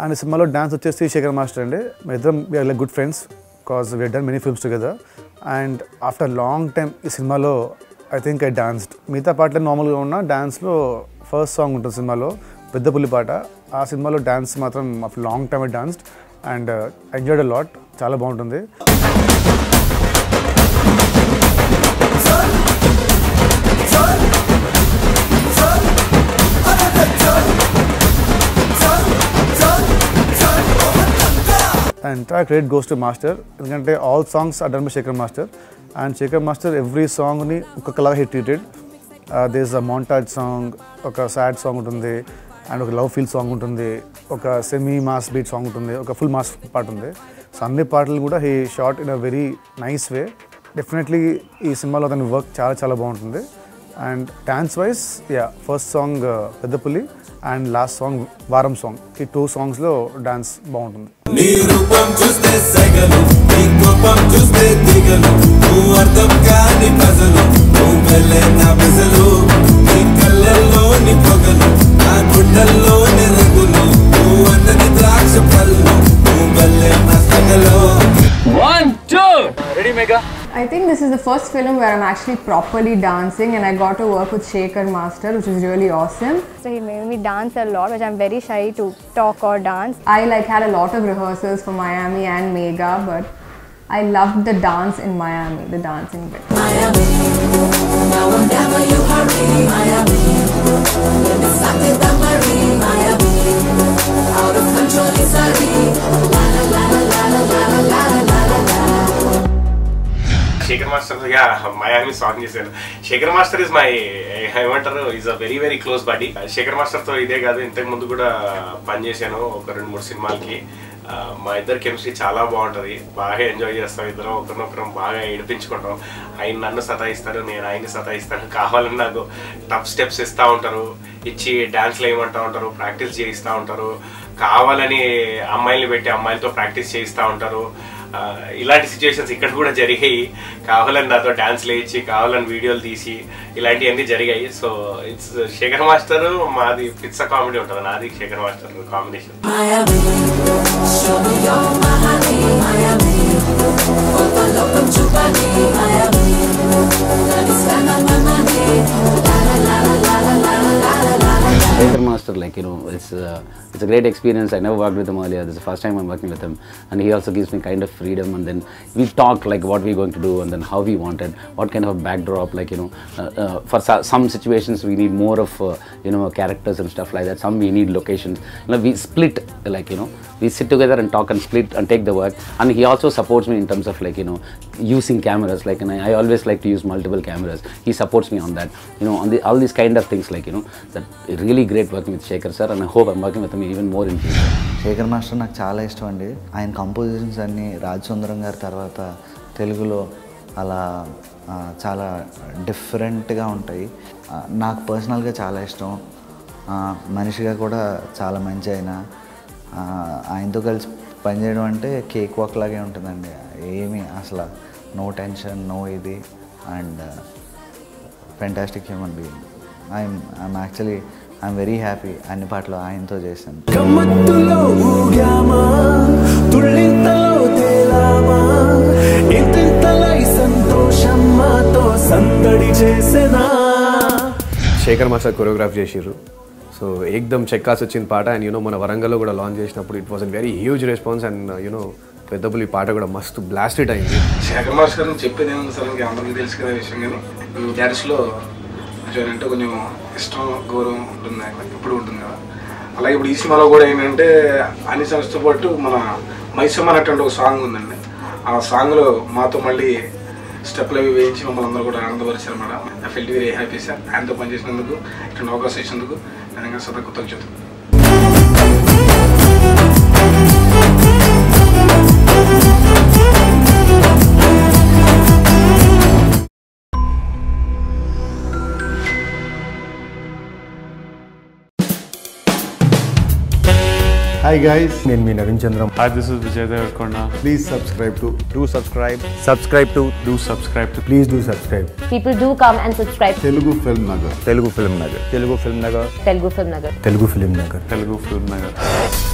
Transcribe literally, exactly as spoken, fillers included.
And సినిమాలో dance వచ్చేసి Shekhar master అండి. మేము ఇద్దరం we're like good friends because we done many films together. And after long time ఈ సినిమాలో ఐ థింక్ ఐ డాన్స్డ్. మిగతా పాటలు నార్మల్గా ఉన్న డాన్స్లో ఫస్ట్ సాంగ్ ఉంటుంది సినిమాలో, పెద్ద పులి పాట. ఆ సినిమాలో డాన్స్ మాత్రం after long time I danced and enjoyed a lot. చాలా బాగుంటుంది. And entire credit goes to Master. ఎందుకంటే all songs are done by Shekar Master. And Shekar Master every song ni ఒక్కొక్కలాగా hit treated. Uh, there is a montage song, ఒక sad song ఉంటుంది, and ఒక love feel song ఉంటుంది, ఒక semi mass beat song ఉంటుంది, ఒక full mass పాట ఉంది. సో అన్ని పాటలు కూడా he shot in a very nice way. Definitely ఈ సినిమాలో అతని వర్క్ చాలా చాలా బాగుంటుంది. And dance wise yeah first song Peddapuli and last song వారం సాంగ్, ఈ టూ సాంగ్స్లో డాన్స్ బాగుంటుంది. One, two, ready, Megha? I think this is the first film where I'm actually properly dancing, and I got to work with Shekar Master, which is really awesome. So he made me dance a lot, which I'm very shy to talk or dance. I like had a lot of rehearsals for Miami and Megha, but I loved the dance in Miami, the dancing bit. Miami, now and never you hurry. Miami, let me suck it down, Marie. Miami, out of control is sorry. La la la la la la la la la la la. Shekar Master, yeah, Miami song చేశాను. Shekar Master is my, ఏమంటారు, is a very very close buddy. Shekar Masterతో ఇదే కాదు, ఇంతకు ముందు కూడా పనిచేశాను ఒక రెండు మూడు సినిమాలకి. మా ఇద్దరు కెమిస్ట్రీ చాలా బాగుంటుంది, బాగా ఎంజాయ్ చేస్తాం ఇద్దరం, ఒకరినొకరం బాగా ఏడిపించుకుంటాం. ఆయన నన్ను సతాయిస్తారు, నేను ఆయన్ని సతాయిస్తాను. కావాలని నాకు టఫ్ స్టెప్స్ ఇస్తూ ఉంటారు, ఇచ్చి డ్యాన్స్లు వేయమంటూ ఉంటారు, ప్రాక్టీస్ చేయిస్తూ ఉంటారు. కావాలని అమ్మాయిల్ని పెట్టి అమ్మాయిలతో ప్రాక్టీస్ చేయిస్తూ ఉంటారు. ఇలాంటి సిచ్యువేషన్స్ ఇక్కడ కూడా జరిగాయి. కావాలని నాతో డాన్స్లు వేయించి, కావాలని వీడియోలు తీసి, ఇలాంటివన్నీ జరిగాయి. సో ఇట్స్ శేఖర్ మాస్టర్ మాది పిచ్చ కామెడీ ఉంటుంది, నాది Shekar master combination. Shekar Master, like, you know, it's uh, it's a great experience. I never worked with him earlier. This is the first time I'm working with him, and he also gives me kind of freedom. And then we talk like what we're going to do, and then how we wanted, what kind of backdrop, like, you know, uh, uh, for some situations we need more of uh, you know, characters and stuff like that. Some we need locations. You know, we split, like, you know, we sit together and talk and split and take the work. And he also supports me in terms of, like, you know, using cameras. Like, and I, I always like to use multiple cameras. He supports me on that. You know, on the all these kind of things, like, you know, that really great working with Shekar sir, and I hope I'm working with him even more in future. Shekar master నాకు చాలా ఇష్టం అండి. ఆయన compositions అన్నీ రాజసుందరం గారి తర్వాత తెలుగులో అలా చాలా డిఫరెంట్గా ఉంటాయి. నాకు పర్సనల్గా చాలా ఇష్టం. మనిషిగా కూడా చాలా మంచి ఆయన. ఆయనతో కలిసి పనిచేయడం అంటే కేక్ వాక్ లాగే ఉంటుందండి. ఏమీ అసలు నో టెన్షన్, నో ఇది, and fantastic human being. I'm I'm actually I'm very happy అన్ని పాటలు ఆయనతో చేశాను. శేఖర్ మాస్టర్ కొరియోగ్రాఫ్ చేసిర్రు. సో ఏకదమ్ చెక్కాస్ వచ్చిన పాట. అండ్ యూనో మన వరంగల్లో కూడా లాంచ్ చేసినప్పుడు it was a very huge response. And you know Peddapuli పాట కూడా మస్తు బ్లాస్టెడ్ అయింది. శేఖర్ మాస్టర్ గురించి చెప్పేది ఏమన్నా సార్, ఇంకా అందరికీ తెలుసు కదా విషయం. కానీ డ్యాన్స్లో అంటే కొంచెం ఇష్టం, గౌరవం ఉంటుంది ఆయన, ఇప్పుడు ఉంటుంది కదా. అలాగే ఇప్పుడు ఈ సినిమాలో కూడా ఏంటంటే అన్ని సాంగ్స్తో పాటు మన మైసమ్మ అనేటువంటి ఒక సాంగ్ ఉందండి. ఆ సాంగ్లో మాతో మళ్ళీ స్టెప్లు అవి వేయించి మమ్మల్ని అందరూ కూడా ఆనందపరిచారు madam. I felt very happy sir. ఆయనతో పనిచేసినందుకు, ఇటువంటి అవకాశం ఇచ్చినందుకు నేను సదా కృతజ్ఞతలు. Hi guys, నేను మీ Naveen Chandram. Hi, this is Vijay Devarkonda. Please subscribe to do subscribe subscribe to Do subscribe to please do subscribe People do come and subscribe. Telugu Filmnagar. Telugu Filmnagar. Telugu Filmnagar. Telugu Filmnagar. Telugu Filmnagar. Telugu Filmnagar.